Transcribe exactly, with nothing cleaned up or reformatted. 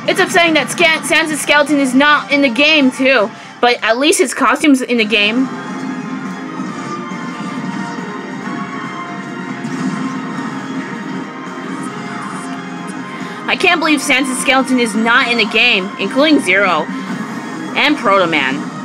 It's upsetting that Scan Santa's skeleton is not in the game, too. But at least his costume's in the game. I can't believe Santa's skeleton is not in the game, including Zero and Proto Man.